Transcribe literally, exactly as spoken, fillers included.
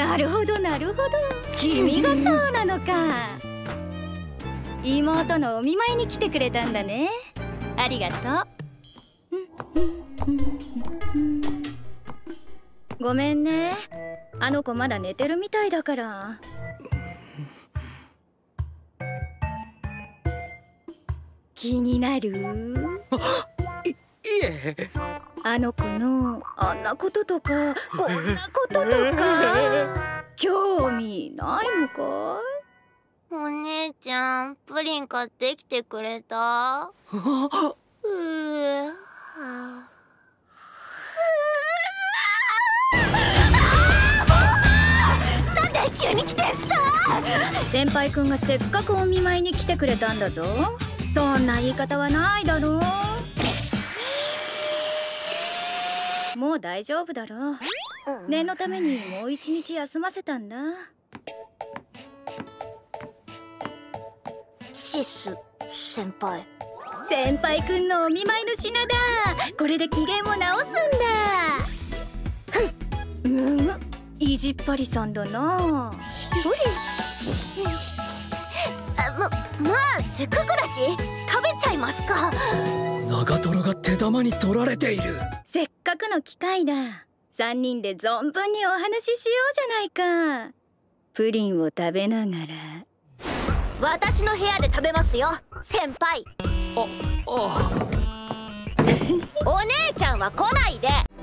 なるほどなるほど、君がそうなのか。妹のお見舞いに来てくれたんだね。ありがとう。ごめんね、あの子まだ寝てるみたいだから。気になる？ い、いえ。 あの子のあんなこととかこんなこととか興味ないのかい？ お姉ちゃん、プリン買ってきてくれた？うーなんで急に来てんすか？先輩くんがせっかくお見舞いに来てくれたんだぞ。そんな言い方はないだろう。もう大丈夫だろう。念のためにもう一日休ませたんだ。 シス先輩。 先輩くんのお見舞いの品だ。これで機嫌を直すんだ。ふん、むむ、意地っ張りさんだな。 プリンま、まあせっかくだし食べちゃいますか。 長瀞が手玉に取られている。 せっかくの機会だ。三人で存分にお話ししようじゃないか。プリンを食べながら。 私の部屋で食べますよ先輩。 あ、あお姉ちゃんは来ないで。